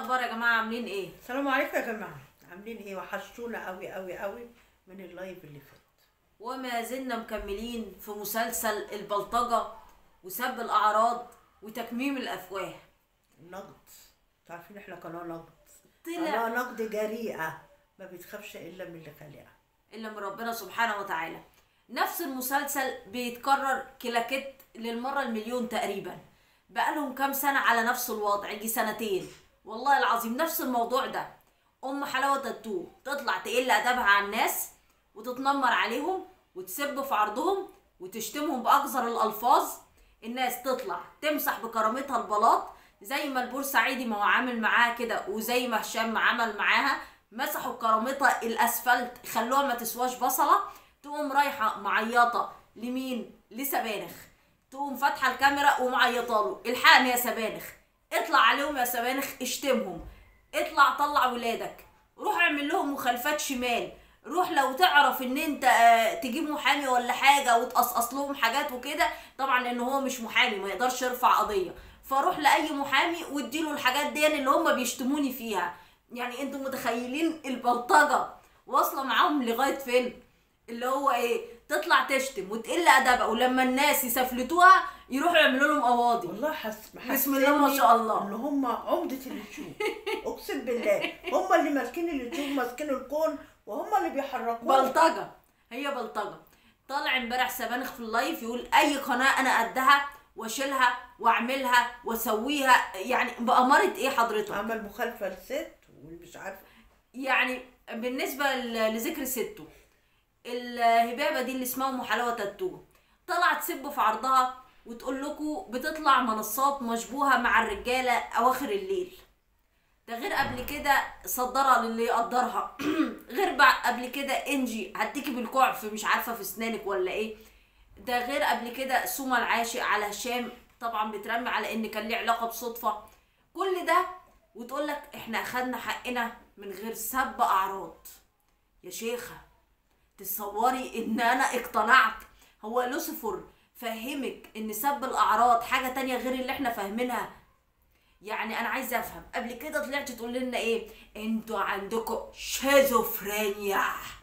الاخبار يا جماعه؟ عاملين ايه؟ السلام عليكم يا جماعه، عاملين ايه؟ وحشتونا قوي قوي قوي من اللايف اللي فات. وما زلنا مكملين في مسلسل البلطجه وسب الاعراض وتكميم الافواه. النقد، عارفين احنا قناه نقد، طلع قناه نقد جريئه ما بتخافش الا من اللي خالقها، الا من ربنا سبحانه وتعالى. نفس المسلسل بيتكرر كلاكيت للمره المليون تقريبا، بقالهم كام سنه على نفس الوضع، يجي سنتين والله العظيم نفس الموضوع ده. ام حلاوه تاتو تطلع تقل ادبها على الناس وتتنمر عليهم وتسب في عرضهم وتشتمهم باقذر الالفاظ. الناس تطلع تمسح بكرامتها البلاط زي ما البورسعيدي ما هو عامل معاها كده، وزي ما هشام عمل معاها، مسحوا بكرامتها الاسفلت خلوها ما تسواش بصله. تقوم رايحه معيطه لمين؟ لسبانخ. تقوم فاتحه الكاميرا ومعيطه له: الحقني يا سبانخ، اطلع عليهم يا سبانخ، اشتمهم، اطلع طلع ولادك، روح اعمل لهم مخالفات شمال، روح لو تعرف ان انت تجيب محامي ولا حاجه وتقصقص لهم حاجات وكده. طبعا لان هو مش محامي ما يقدرش يرفع قضيه، فروح لاي محامي واديله الحاجات دي اللي هم بيشتموني فيها. يعني انتوا متخيلين البلطجه واصله معاهم لغايه فين؟ اللي هو ايه؟ تطلع تشتم وتقل ادبها، ولما الناس يسفلتوها يروحوا يعملوا لهم قواضي. والله بسم الله ما شاء الله ان هم عمده اليوتيوب. اقسم بالله هم اللي ماسكين اليوتيوب، ماسكين الكون، وهم اللي بيحركوه. بلطجه، هي بلطجه. طالع امبارح سبانخ في اللايف يقول اي قناه انا قدها واشيلها واعملها واسويها. يعني بأمارة ايه حضرتك؟ عمل مخالفه لست ومش عارفه. يعني بالنسبه لذكر سته، الهبابه دي اللي اسمها ام حلاوه تاتو طلعت تسب في عرضها وتقول لكم بتطلع منصات مشبوهه مع الرجاله اواخر الليل. ده غير قبل كده صدرها للي يقدرها غير قبل كده انجي هديكي بالكوع في مش عارفه في اسنانك ولا ايه. ده غير قبل كده سوما العاشق على هشام، طبعا بترمي على ان كان ليه علاقه بصدفه. كل ده وتقول لك احنا اخدنا حقنا من غير سب اعراض. يا شيخه تصوري ان انا اقتنعت؟ هو لوسيفر فهمك ان سب الاعراض حاجه تانية غير اللي احنا فاهمينها؟ يعني انا عايزه افهم. قبل كده طلعت تقول لنا ايه؟ انتوا عندكم شيزوفرينيا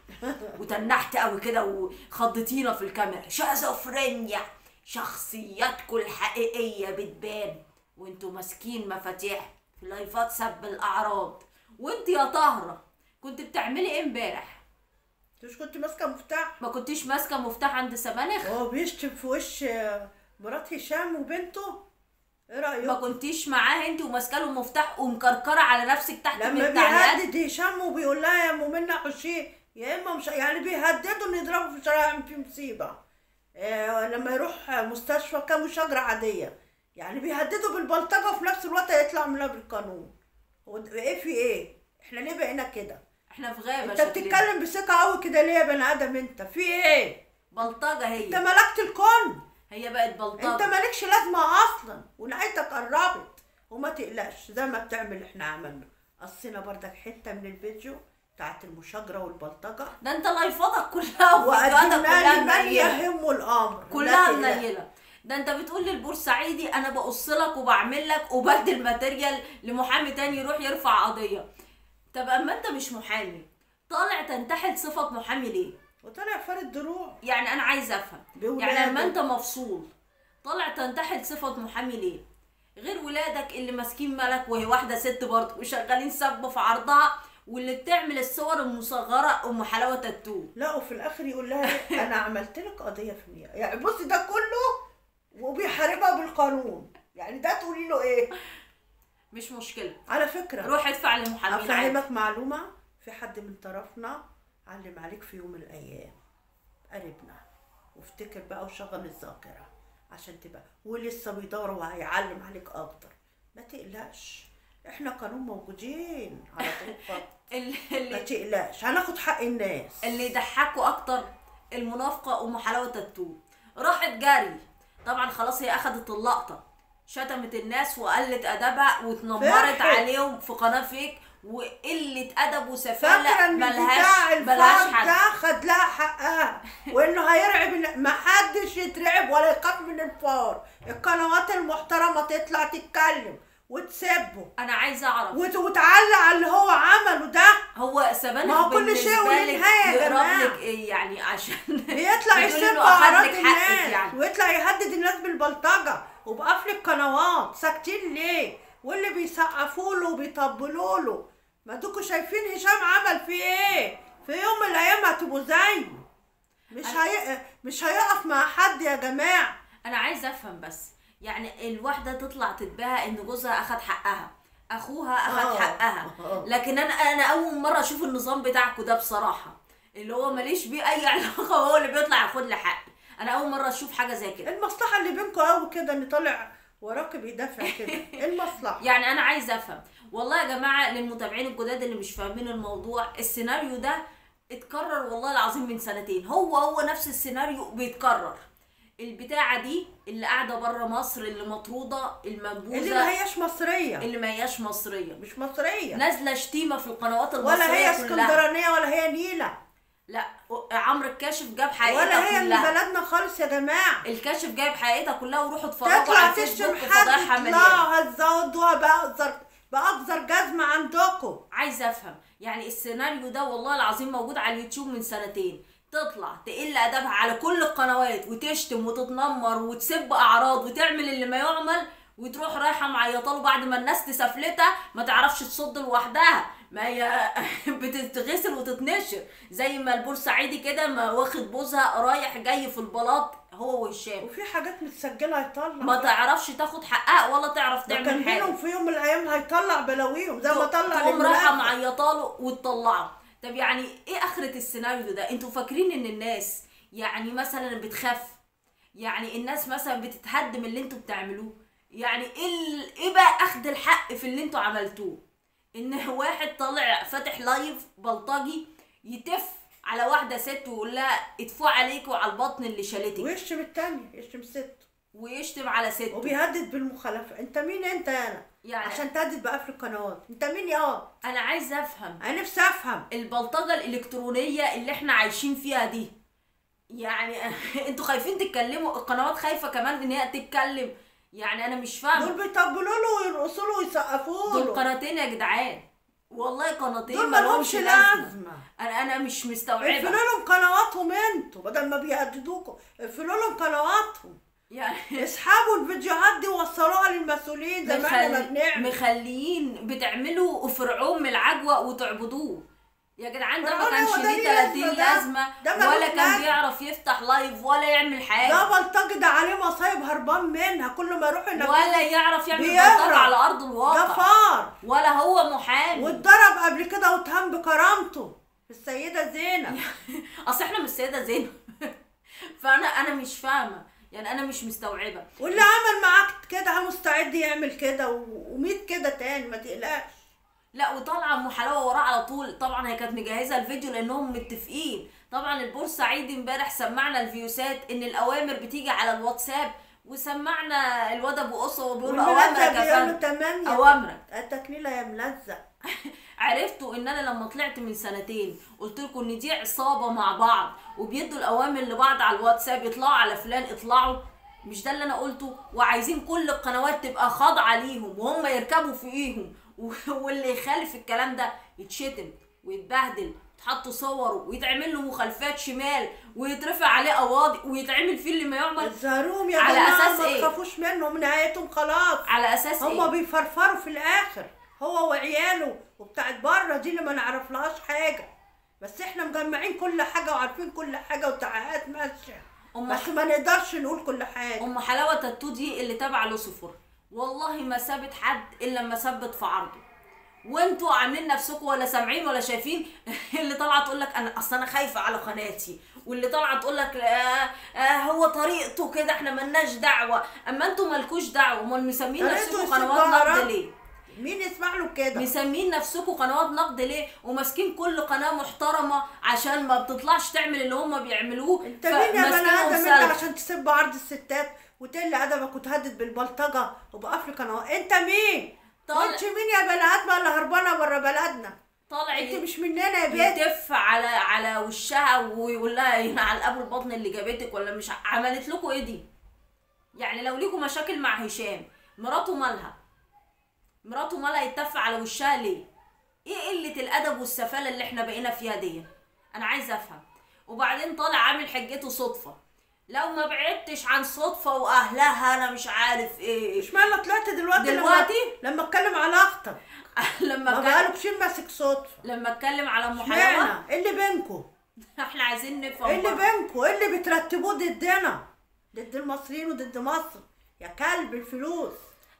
وتنحت قوي كده وخضتينا في الكاميرا. شيزوفرينيا، شخصياتكم الحقيقيه بتبان وانتوا ماسكين مفاتيح في لايفات سب الاعراض. وانت يا طاهره كنت بتعملي ايه امبارح؟ مش كنت ماسكه مفتاح؟ ما كنتيش ماسكه مفتاح عند سبانخ؟ هو بيشتم في وش مرات هشام وبنته، ايه رايك؟ ما كنتيش معاه انت وماسكه له مفتاح ومكركره على نفسك تحت من لما التعليقات؟ بيهدد هشام وبيقول لها يا ام منى حشيه، يا اما مش يعني بيهددوا ان يضربوا في الشارع يعمل فيه مصيبه. لما يروح مستشفى كام شجره عاديه، يعني بيهددوا بالبلطجه وفي نفس الوقت يطلع منها بالقانون. هو ايه في ايه؟ احنا ليه بقينا كده؟ احنا في غابه. انت بتتكلم بثقه قوي كده ليه يا بني ادم؟ انت في ايه؟ بلطجه هي. انت ملكت الكون، هي بقت بلطجه. انت مالكش لازمه اصلا ونهايتك قربت. وما تقلقش زي ما بتعمل احنا عملنا. قصينا بردك حته من الفيديو بتاعت المشاجره والبلطجه، ده انت لايفاتك كلها وفيديوهاتك وقدمنا كلها لمن منيله، يهمه الامر كلها منيله. ده انت بتقول للبورسعيدي انا بقص لك وبعمل لك وبدل ماتيريال لمحامي تاني يروح يرفع قضيه. طب اما انت مش محامي طالع تنتحل صفه محامي ليه؟ وطلع فارد دروع. يعني انا عايزه افهم، يعني لما انت مفصول طالع تنتحل صفه محامي ليه؟ غير ولادك اللي ماسكين ملك وهي واحده ست برضه وشغالين سب في عرضها، واللي بتعمل الصور المصغره ام حلاوه تاتو. لا وفي الاخر يقول لها انا عملت لك قضيه في النيابه. يعني بصي ده كله وبيحاربها بالقانون، يعني ده تقولي له ايه؟ مش مشكله، على فكره روح ادفع للمحامين. افهمك معلومه، في حد من طرفنا علم عليك في يوم من الايام، قريبنا، وافتكر بقى وشغل الذاكره عشان تبقى، ولسه بيدور وهيعلم عليك اكتر. ما تقلقش، احنا قانون موجودين على طول خط. ما تقلقش هناخد حق الناس. اللي يضحكوا اكتر المنافقه ام حلاوه تاتو راحت جري. طبعا خلاص هي اخدت اللقطه، شتمت الناس وقلت ادبها واتنمرت عليهم في قناه فيك وقله ادب وسفاله ملهاش حد. ده خد لها حقها وانه هيرعب، ما حدش يترعب ولا يخاف من الفار. القنوات المحترمه تطلع تتكلم وتسبه انا عايزه اعرف وتعلق على اللي هو عمله ده. هو سبانخ ما هو كل شيء وله نهاية يا جماعة. لك إيه يعني عشان بيطلع بتقولي يسب إنه أخد اعراض لك حقك الناس يعني. ويطلع يهدد الناس بالبلطجه وبقفل القنوات. ساكتين ليه؟ واللي بيسقفوا له وبيطبلوا له، ما دوكوا شايفين هشام عمل فيه ايه؟ في يوم من الايام هتبقوا زيه. مش هيقف مع حد يا جماعه. انا عايزه افهم بس، يعني الواحده تطلع تتباهى ان جوزها اخد حقها، اخوها اخد حقها، لكن انا اول مره اشوف النظام بتاعكم ده بصراحه، اللي هو ماليش بيه اي علاقه، هو اللي بيطلع ياخد لي حقي. انا اول مره اشوف حاجه زي كده. المصلحه اللي بينكم قوي كده ان طالع وراك بيدافع كده. المصلحه يعني انا عايزه افهم والله يا جماعه، للمتابعين الجداد اللي مش فاهمين الموضوع، السيناريو ده اتكرر والله العظيم من سنتين، هو نفس السيناريو بيتكرر. البتاعه دي اللي قاعده بره مصر، اللي مطروده، المنبوذه، اللي ما هياش مصريه، اللي ما هياش مصريه، مش مصريه، نازله شتيمه في القنوات المصريه ولا هي كلها. اسكندرانيه ولا هي نيله. لا، عمرو الكاشف جاب حقيقتها ولا هي كلها. من بلدنا خالص يا جماعه. الكاشف جايب حقيقتها كلها، وروحوا اتفرجوا تطلع على تشتم الفيسبوك حد فضايحها مليانه. تطلعوا هتزودوها بأقذر جزمه عندكم. عايزه افهم، يعني السيناريو ده والله العظيم موجود على اليوتيوب من سنتين، تطلع تقل ادبها على كل القنوات وتشتم وتتنمر وتسب اعراض وتعمل اللي ما يعمل، وتروح رايحه معيطاله بعد ما الناس تسفلتها ما تعرفش تصد لوحدها، ما هي بتتغسل وتتنشر زي ما البورسعيدي كده ما واخد بوزها رايح جاي في البلاط هو وهشام، وفي حاجات متسجله هيطلع، ما تعرفش تاخد حقها ولا تعرف تعمل كان حاجه. بينهم في يوم من الايام هيطلع بلاويهم زي ما طلع تقوم رايحه معيطاله وتطلعه. طب يعني ايه اخره السيناريو ده؟ انتوا فاكرين ان الناس يعني مثلا بتخاف؟ يعني الناس مثلا بتتهدم اللي انتوا بتعملوه؟ يعني ايه بقى اخد الحق في اللي انتوا عملتوه؟ ان واحد طالع فاتح لايف بلطجي يتف على واحده ست ويقول لها ادفوا عليكوا على البطن اللي شالتك، ويشتم التاني، يشتم ست ويشتم على ست وبيهدد بالمخالفه. انت مين انت انا يعني عشان تهدد بقفل القنوات؟ انت مين يا؟ انا عايزه افهم، انا نفسي افهم البلطجه الالكترونيه اللي احنا عايشين فيها دي، يعني انتوا خايفين تتكلموا، القنوات خايفه كمان ان هي تتكلم، يعني انا مش فاهمه. دول بيطبلوا له ويرقصوا له ويسقفوا له. دول قناتين يا جدعان، والله قناتين دول مالهمش لازمه. انا مش مستوعبه. اقفلوا لهم قنواتهم انتوا بدل ما بيهددوكوا، اقفلوا لهم قنواتهم، يعني اسحبوا الفيديوهات دي ووصلوها للمسؤولين زي ما احنا ما بنعمل. مخليين بتعملوا فرعون من العجوه وتعبدوه يا جدعان. ده ما كانش هو ده ليه 30 لازمه ولا كان بيعرف يفتح لايف ولا يعمل حاجه. ده بلطجي، ده عليه مصايب هربان منها، كل ما يروح ولا يعرف يعمل بلطجه على ارض الواقع، ده فار، ولا هو محامي، واتضرب قبل كده واتهم بكرامته في السيده زينب. اصل احنا مش السيده زينب فانا مش فاهمه، يعني انا مش مستوعبه. واللي عمل معاك كده مستعد يعمل كده و100 كده تاني، ما تقلقش. لا، وطالعه ام حلاوه وراه على طول، طبعا هي كانت مجهزه الفيديو لانهم متفقين. طبعا البورسعيدي امبارح سمعنا الفيوسات ان الاوامر بتيجي على الواتساب، وسمعنا الواد ابو قصه وبيقول له اوامرك يا فندم، اوامرك التكميله يا ملزق. عرفتوا ان انا لما طلعت من سنتين قلت لكم ان دي عصابه مع بعض وبيدوا الاوامر لبعض على الواتساب، يطلعوا على فلان اطلعوا، مش ده اللي انا قلته؟ وعايزين كل القنوات تبقى خاضعه ليهم وهم يركبوا فوقيهم، واللي يخالف الكلام ده يتشتم ويتبهدل، يتحط صوره ويتعمل له مخالفات شمال ويترفع عليه قواضي ويتعمل فيه اللي ما يعمل. الزاروم يا على جماعه اساس ما تخافوش منهم، نهايتهم خلاص. على اساس هم بيفرفروا في الاخر، هو وعياله وبتاعت بره دي اللي ما نعرفلهاش حاجه، بس احنا مجمعين كل حاجه وعارفين كل حاجه والتحقيقات ماشيه، بس ما نقدرش نقول كل حاجه. ام حلاوه تاتو دي اللي تابعه لوسيفر والله ما سابت حد الا لما ثبت في عرضه، وانتوا عاملين نفسكم ولا سامعين ولا شايفين. اللي طالعه تقول لك انا اصل انا خايفه على قناتي، واللي طالعه تقول لك هو طريقته كده احنا ملناش دعوه. اما انتوا مالكوش دعوه، امال مسمين نفسكم قنوات نقد ليه؟ مين يسمع له كده؟ مسمين نفسكم قنوات نقد ليه؟ وماسكين كل قناه محترمه عشان ما بتطلعش تعمل اللي هم بيعملوه. انت مين يا بني ادم انت عشان تسب عرض الستات وتقل ادبك وتهدد بالبلطجه وبقفل قنوات؟ انت مين؟ انت مين يا بني ادم اللي هربانه بره بلدنا؟ طالع انت مش مننا يا بنت. يتف على وشها ويقول لها على ابو البطن اللي جابتك ولا مش عملت لكم ايه دي؟ يعني لو ليكم مشاكل مع هشام، مراته مالها؟ مراته مالها يتف على وشها ليه؟ ايه قله الادب والسفاله اللي احنا بقينا فيها دي؟ انا عايزه افهم. وبعدين طالع عامل حجته صدفه، لو ما بعدتش عن صدفه واهلها انا مش عارف ايه. اشمعنى طلعت دلوقتي لما اتكلم على اختك؟ لما ما بقالكش ماسك صدفه. لما اتكلم على ام حلاوه. اشمعنى؟ ايه اللي بينكم؟ احنا عايزين نفهم. ايه اللي بينكم؟ ايه اللي بترتبوه ضدنا؟ ضد المصريين وضد مصر يا كلب الفلوس.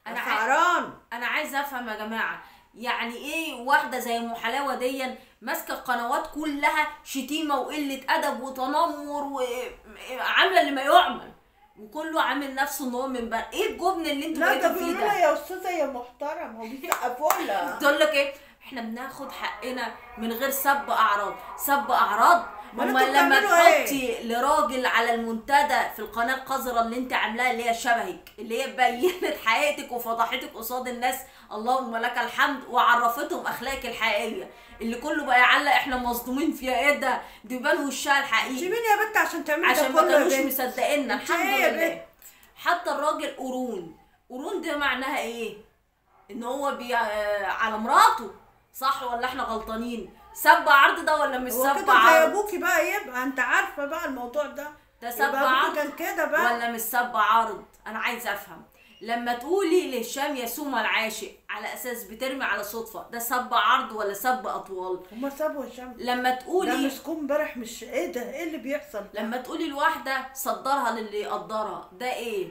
انا عايزه افهم يا جماعه، يعني ايه واحده زي ام حلاوه دي ماسكه القنوات كلها شتيمه وقله ادب وتنمر وعامله اللي ما يعمل، وكله عامل نفسه ان هو من بقى. ايه الجبن اللي انتوا بقيتوا فيه ده؟ لا يا استاذه يا محترم، هو بيسقفوا لها. تقول لك ايه؟ احنا بناخد حقنا من غير سب اعراض. سب اعراض؟ امال لما تحطي لراجل على المنتدى في القناه القذره اللي انت عاملاها اللي هي شبهك، اللي هي بينت حقيقتك وفضحتك قصاد الناس، اللهم لك الحمد، وعرفتهم اخلاقك الحقيقيه، اللي كله بقى يعلق احنا مصدومين فيها. ايه ده؟ دي بان وشها الحقيقي. سيبيني يا بنت عشان تعملي عشان ما كانوش مصدقيننا. الحمد لله. حتى الراجل قرون ده معناها ايه؟ ان هو على مراته، صح ولا احنا غلطانين؟ سب عرض ده ولا مش سب عرض؟ هو كده زي ابوكي بقى، يبقى انت عارفه بقى الموضوع ده سب عرض كان كده بقى ولا مش سب عرض؟ انا عايزه افهم. لما تقولي لهشام يا سوما العاشق على اساس بترمي على صدفه، ده سب عرض ولا سب اطوال؟ هما سابوا هشام. لما تقولي ده مسكون امبارح، مش ايه ده؟ ايه اللي بيحصل؟ لما تقولي الواحده صدرها للي يقدرها، ده ايه؟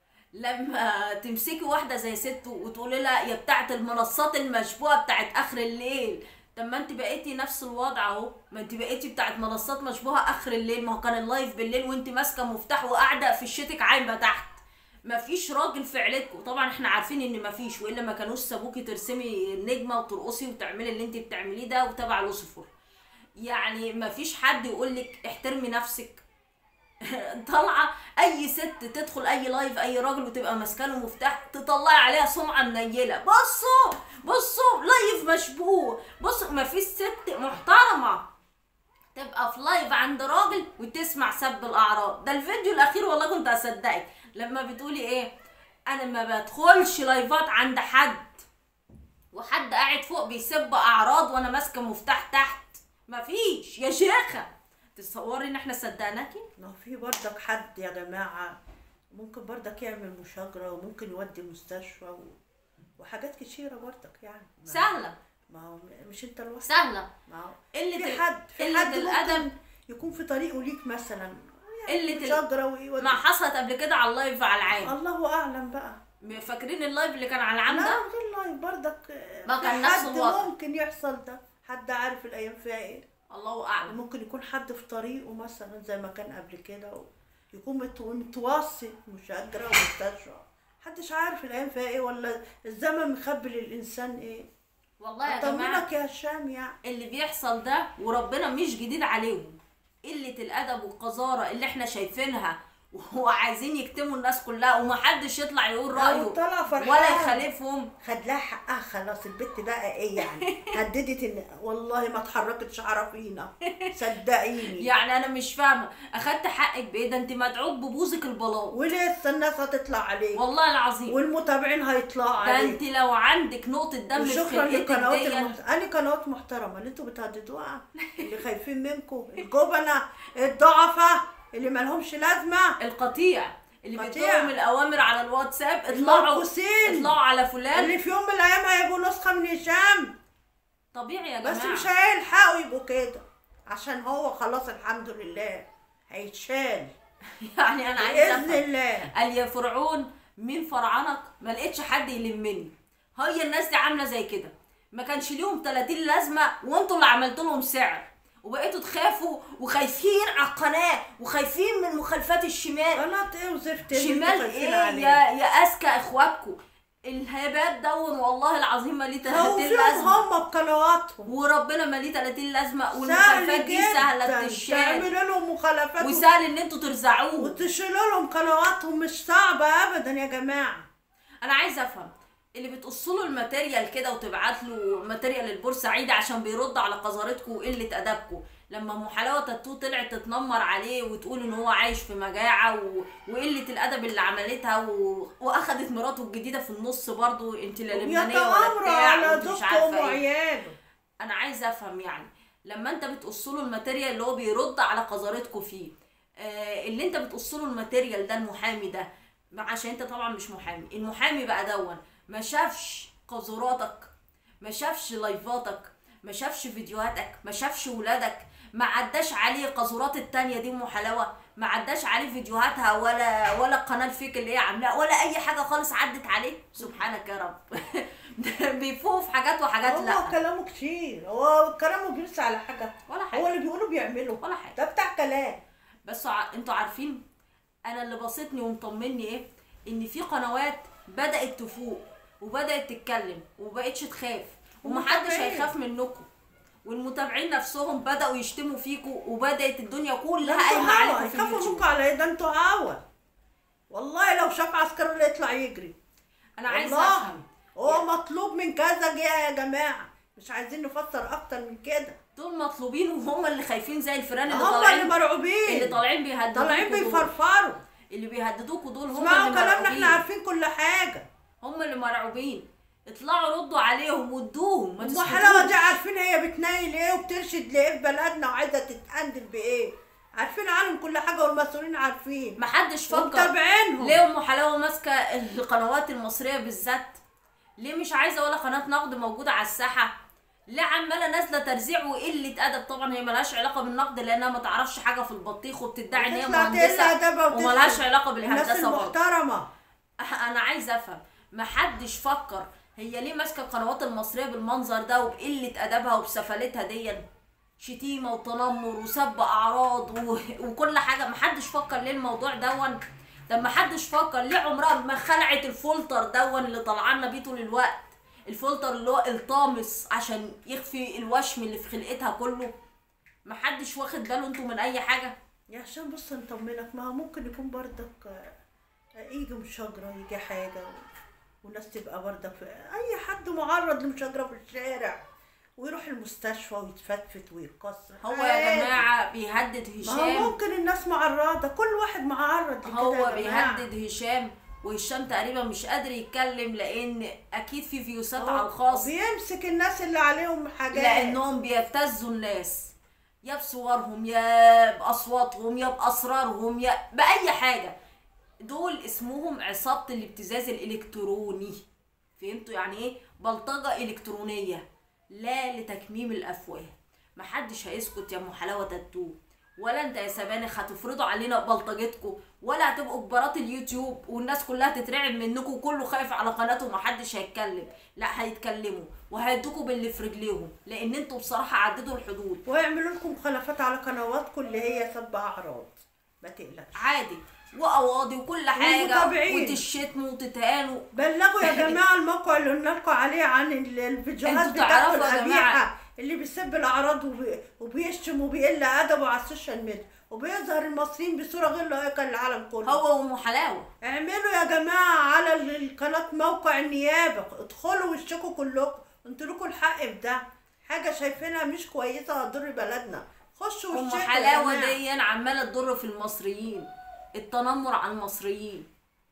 لما تمسكي واحده زي ست وتقولي لها يا بتاعت المنصات المشبوهه بتاعت اخر الليل، طب ما انت بقيتي نفس الوضع اهو، ما انت بقيتي بتاعت منصات مشبوهه اخر الليل، ما هو كان اللايف بالليل وانت ماسكه مفتاح وقاعده في الشتك عايمه تحت. مفيش راجل في عيلتكم، طبعا احنا عارفين ان مفيش، والا ما كانوش سابوكي ترسمي النجمه وترقصي وتعملي اللي انت بتعمليه ده وتبع لوسيفر. يعني مفيش حد يقولك احترمي نفسك. طالعه اي ست تدخل اي لايف اي راجل وتبقى ماسكه له مفتاح تطلعي عليها سمعه منيله. بصوا لايف مشبوه. بصوا مفيش ست محترمه تبقى في لايف عند راجل وتسمع سب الاعراض. ده الفيديو الاخير والله كنت اصدقك لما بتقولي ايه؟ انا ما بدخلش لايفات عند حد وحد قاعد فوق بيسب اعراض وانا ماسكه مفتاح تحت. مفيش يا شيخه. تصوري ان احنا صدقناكي؟ ما في برضك حد يا جماعه ممكن برضك يعمل مشاجره وممكن يودي مستشفى وحاجات كتيره برضك يعني سهله. ما هو مش انت لوحدك، سهله. ما هو في حد الادب يكون في طريقه ليك مثلا، قله مشاجره ما حصلت قبل كده على اللايف على العام. الله اعلم بقى. فاكرين اللايف اللي كان على العام ده؟ لا غير اللايف برضك ما كان نفس الوضع. ممكن يحصل ده، حد عارف الايام فيها ايه، الله اعلم. ممكن يكون حد في طريقه مثلا زي ما كان قبل كده يكون متوصي مشاجره ومستشفى، محدش عارف الايام فيها ايه ولا الزمن مخبي للانسان ايه. والله يا جماعه اطمنك يا هشام، يعني اللي بيحصل ده وربنا مش جديد عليهم. قله الادب والقذاره اللي احنا شايفينها وعايزين يكتموا الناس كلها ومحدش يطلع يقول رايه ولا يخالفهم. خد لها حقها خلاص. البت بقى ايه يعني؟ هددت ان والله ما اتحركتش عرفينا، صدقيني. يعني انا مش فاهمه اخدت حقك بايه؟ ده انت مدعوك ببوزك البلاط ولسه الناس هتطلع عليك والله العظيم، والمتابعين هيطلعوا عليك. ده انت لو عندك نقطه دم في خلقتك انا قنوات محترمه اللي انتوا بتهددوها، اللي خايفين منكم، الجبنه الضعفه اللي مالهمش لازمه، القطيع اللي بيدوهم الاوامر على الواتساب اطلعوا على فلان، اللي في يوم من الايام هيبقوا نسخه من هشام. طبيعي يا جماعه، بس مش هيلحقوا يبقوا كده عشان هو خلاص الحمد لله هيتشال. يعني انا عايزه باذن الله. قال يا فرعون مين فرعنك؟ ما لقيتش حد يلمني. هي الناس دي عامله زي كده، ما كانش ليهم 30 لازمه وانتوا اللي عملتوا لهم سعر وبقيتوا تخافوا وخايفين على القناه وخايفين من مخالفات الشمال. قناه ايه وزفت شمال ايه يا اذكى اخواتكم الهبات دون؟ والله العظيم ما ليه 30 لازمه. هم بقنواتهم وربنا ما ليه 30 لازمه، والمخالفات دي سهله تتشال. تعملوا لهم مخالفات وسهل ان انتوا ترزعوه وتشيلوا لهم قنواتهم، مش صعبه ابدا يا جماعه. انا عايزه افهم اللي بتقصله الماتيريال كده وتبعت له ماتيريال البورسعيدي عشان بيرد على قذارتكم وقله ادبكم، لما ام حلاوه تاتو طلعت تتنمر عليه وتقول ان هو عايش في مجاعه وقله الادب اللي عملتها واخدت مراته الجديده في النص برضو، انت لا لبنانيه ولا بتاع على وانت مش زوجته عارفه ايه. وعياله. انا عايزه افهم يعني لما انت بتقصله الماتيريال اللي هو بيرد على قذارتكم فيه، اللي انت بتقصله الماتيريال ده المحامي ده، عشان انت طبعا مش محامي، المحامي بقى دون ما شافش قذوراتك، ما شافش لايفاتك، ما شافش فيديوهاتك، ما شافش ولادك، ما عداش عليه قذورات التانية دي ام حلاوه، ما عداش عليه فيديوهاتها ولا القناه الفيك اللي هي عاملاها ولا اي حاجه خالص عدت عليه. سبحانك يا رب. بيفوق في حاجات وحاجات لا. هو كلامه كتير، هو كلامه بيرسى على حاجه ولا حاجه، هو اللي بيقوله بيعمله ولا حاجه، ده بتاع كلام. بس انتوا عارفين انا اللي بسطني ومطمني ايه؟ ان في قنوات بدات تفوق وبدات تتكلم ومبقتش تخاف ومحدش هيخاف منكم، والمتابعين نفسهم بداوا يشتموا فيكم وبدات الدنيا كلها قايمه عليكم في يخافوا اليوتيوب. منكم على ايه؟ ده انتوا عاول والله. لو شاف عسكري اللي يطلع يجري. انا عايزه افهم هو مطلوب من كذا يا جماعه، مش عايزين نفسر اكتر من كده. دول مطلوبين وهم اللي خايفين زي الفيران اللي هم طالعين، اللي مرعوبين، اللي طالعين بيهددوكوا، طالعين بيفرفروا، اللي بيهددوكوا دول هم اسمعوا اللي كلامنا، مرعوبين. احنا عارفين كل حاجه. هم اللي مرعوبين، اطلعوا ردوا عليهم وادوهم، ما ام تسكتوش. حلاوه دي عارفين هي بتنيل ايه وبترشد لايه في بلدنا وعايزه تتقندل بايه، عارفين عنهم كل حاجه والمسؤولين عارفين، محدش فكر ومتابعينهم. ليه ام حلاوه ماسكه القنوات المصريه بالذات؟ ليه مش عايزه ولا قناه نقد موجوده على الساحه؟ ليه عماله نازله ترزيع وقله ادب؟ طبعا هي ملهاش علاقه بالنقد لانها ما تعرفش حاجه في البطيخ وبتدعي ان هي مهندسه وملهاش علاقه بالهندسه. الناس المحترمه. انا عايزه افهم، محدش فكر هي ليه ماسكه القنوات المصريه بالمنظر ده وبقله ادبها وبسفالتها دي؟ شتيمه وتنمر وسب اعراض وكل حاجه. محدش فكر ليه الموضوع دون؟ طب محدش فكر ليه عمرها ما خلعت الفلتر دون اللي طالعه بيه طول الوقت؟ الفلتر اللي هو الطامس عشان يخفي الوشم اللي في خلقتها كله. محدش واخد باله انتوا من اي حاجه؟ يا عشان بص نطمنك، ما هو ممكن يكون بردك يجي مشاجره، يجي حاجه والناس تبقى بردك اي حد معرض لمشاجره في الشارع ويروح المستشفى ويتفتفت ويتكسر. هو يا جماعه بيهدد هشام. ما هو ممكن الناس معرضه، كل واحد معرض لكده. هو بيهدد هشام، وهشام تقريبا مش قادر يتكلم لان اكيد في فيوسات على الخاص، بيمسك الناس اللي عليهم حاجات لانهم بيبتزوا الناس يا بصورهم يا باصواتهم يا باسرارهم يا باي حاجه. دول اسمهم عصابه الابتزاز الالكتروني. فهمتوا يعني ايه؟ بلطجه الكترونيه لا لتكميم الافواه. محدش هيسكت يا ام حلاوه تاتو، ولا انت يا سبانخ هتفرضوا علينا بلطجتكم، ولا هتبقوا كبارات اليوتيوب والناس كلها تترعب منكم وكله خايف على قناته ومحدش هيتكلم. لا هيتكلموا وهيدوكوا باللي في رجليهم، لان انتوا بصراحه عددوا الحدود ويعملوا لكم مخالفات على قنواتكم اللي هي سب اعراض. ما تقلقش عادي، وقواضي وكل حاجه وتشتموا وتتهانوا. بلغوا يا جماعه الموقع اللي قلنا لكم عليه عن الفيديوهات بتاعته القبيحه اللي بيسب الاعراض وبيشتم وبيقل ادبه على السوشيال ميديا وبيظهر المصريين بصوره غير لائقه للعالم كله. هو وام حلاوه اعملوا يا جماعه على القناه موقع النيابه، ادخلوا واشتكوا كلكم، انتوا لكم الحق في ده. حاجه شايفينها مش كويسه هتضر بلدنا، خشوا واشتكوا. ام حلاوه دي عماله تضر في المصريين، التنمر على المصريين،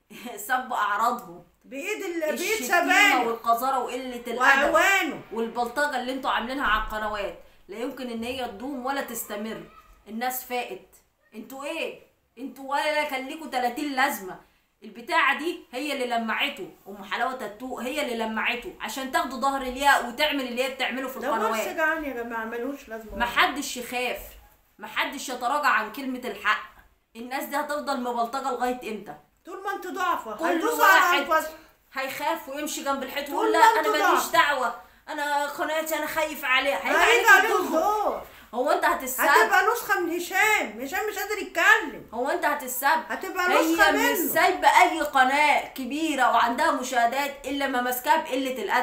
سب اعراضهم بايد سبانه والقذاره وقله الادب واعوانه والبلطجه اللي انتوا عاملينها على القنوات. لا يمكن ان هي تدوم ولا تستمر. الناس فاقت. انتوا ايه؟ انتوا ولا كان ليكوا 30 لازمه. البتاعه دي هي اللي لمعته، ام حلاوه تاتو هي اللي لمعته عشان تاخدوا ظهر الياء وتعمل اللي هي بتعمله في القنوات. ده جعان يا جماعه، ملوش لازمه. محدش يخاف، محدش يتراجع عن كلمه الحق. الناس دي هتفضل مبلطجه لغايه امتى؟ طول ما انتوا ضعفه كل واحد هيخاف ويمشي جنب الحيط ويقول لا انا ماليش دعوه، انا قناتي انا خايف عليها. هيجي عليهم دور. هو انت هتتساب؟ هتبقى نسخه من هشام مش قادر يتكلم. هو انت هتتساب؟ هتبقى نسخه منه. هي مش سايبه اي قناه كبيره وعندها مشاهدات الا ما ماسكاها بقله الادب.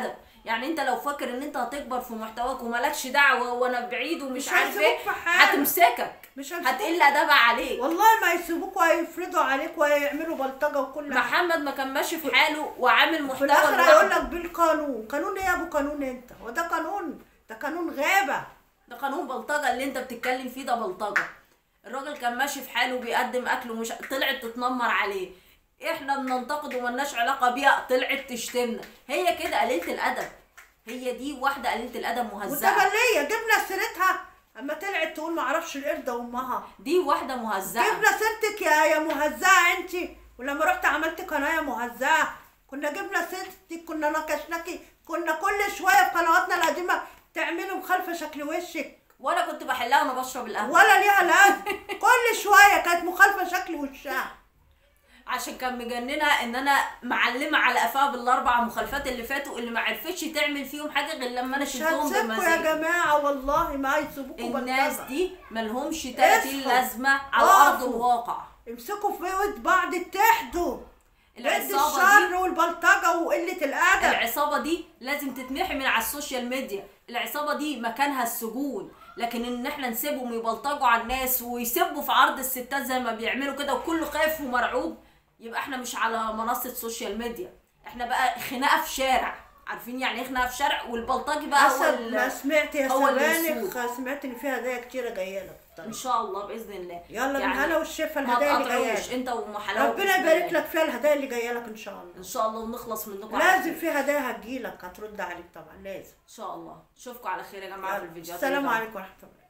يعني انت لو فاكر ان انت هتكبر في محتواك ومالكش دعوه وانا بعيد ومش مش عارف ايه، هيسيبوك في حالك. هتمسكك، مش هيسيبوك. هتقل ادبها عليك. والله ما يسيبوك وهيفرضوا عليك وهيعملوا بلطجه وكل حاجه. محمد ما كان ماشي في حاله وعامل في محتوى الاخر لوحده. هيقول لك بالقانون. قانون ايه يا ابو قانون انت؟ وده قانون؟ ده قانون غابه. ده قانون بلطجه اللي انت بتتكلم فيه، ده بلطجه. الراجل كان ماشي في حاله بيقدم اكل ومش طلعت تتنمر عليه، احنا بننتقد وملناش علاقه بيها، طلعت تشتمنا. هي كده قليله الادب، هي دي واحده قليله الادب مهزأه. والتبليه جبنا سيرتها اما طلعت تقول ما اعرفش القرده وامها. دي واحده مهزأه. جبنا سيرتك يا مهزأه انت. ولما رحت عملت قناه يا مهزأه كنا جبنا سيرتك، كنا ناقشناكي، كنا كل شويه في قنواتنا القديمه تعملوا مخالفه شكل وشك. وانا كنت بحلها وانا بشرب القهوه. ولا ليها لازمه. كل شويه كانت مخالفه شكل وشها. عشان كان مجننها ان انا معلمه على قفاها بالاربع مخالفات اللي فاتوا، اللي ما عرفتش تعمل فيهم حاجه غير لما انا مش شلتهم هتسيبكوا يا بمزاجي. جماعه والله ما هيسيبوكوا الناس بلطجة. دي ملهمش 30 اصحوا. لازمه على اقفوا. ارض الواقع. امسكوا في ود بعض، اتحدوا ضد العصابه الشر والبلطجه وقله الادب. العصابه دي لازم تتمحي من على السوشيال ميديا. العصابه دي مكانها السجون، لكن ان احنا نسيبهم يبلطجوا على الناس ويسبوا في عرض الستات زي ما بيعملوا كده وكله خايف ومرعوب، يبقى احنا مش على منصه سوشيال ميديا، احنا بقى خناقه في شارع. عارفين يعني ايه خناقه في شارع؟ والبلطجي بقى هو حسب ما سمعت يا هو اللي سبانخ، سمعت ان في هدايا كتيره جايه لك. ان شاء الله باذن الله. يلا بالهنا والشفا الهدايا اللي جايه لك. انت ومحلاوه ربنا يبارك لك فيها الهدايا اللي جايه لك ان شاء الله. ان شاء الله ونخلص منكم. لازم في هدايا هتجيلك هترد عليك طبعا لازم. ان شاء الله. اشوفكم على خير يا جماعه في الفيديوهات. السلام عليكم ورحمه الله.